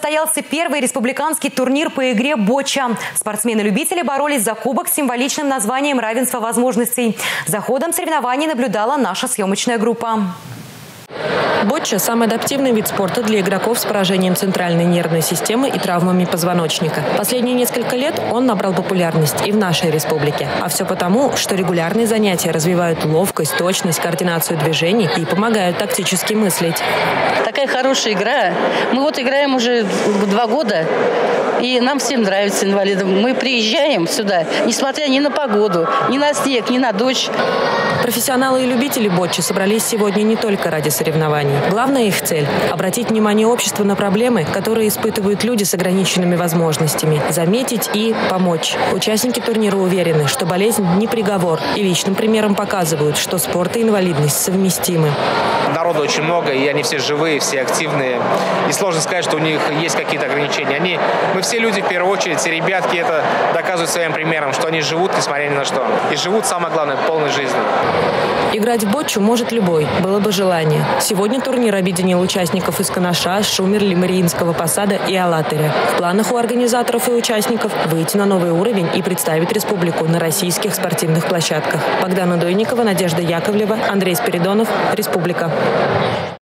состоялся первый республиканский турнир по игре «Боча». Спортсмены-любители боролись за кубок с символичным названием «Равенство возможностей». За ходом соревнований наблюдала наша съемочная группа. Боча – самый адаптивный вид спорта для игроков с поражением центральной нервной системы и травмами позвоночника. Последние несколько лет он набрал популярность и в нашей республике. А все потому, что регулярные занятия развивают ловкость, точность, координацию движений и помогают тактически мыслить. Такая хорошая игра. Мы вот играем уже 2 года, и нам всем нравится, инвалидам. Мы приезжаем сюда, несмотря ни на погоду, ни на снег, ни на дождь. Профессионалы и любители бочи собрались сегодня не только ради соревнований. Главная их цель – обратить внимание общества на проблемы, которые испытывают люди с ограниченными возможностями, заметить и помочь. Участники турнира уверены, что болезнь не приговор, и личным примером показывают, что спорт и инвалидность совместимы. Народу очень много, и они все живые, все активные. И сложно сказать, что у них есть какие-то ограничения. Мы все люди, в первую очередь, и ребятки это доказывают своим примером, что они живут, несмотря ни на что. И живут, самое главное, полной жизнью. Играть в бочу может любой, было бы желание. Сегодня турнир объединил участников из Канаша, Шумерли, Мариинского Посада и Алатыря. В планах у организаторов и участников выйти на новый уровень и представить республику на российских спортивных площадках. Богдана Дойникова, Надежда Яковлева, Андрей Спиридонов, Республика.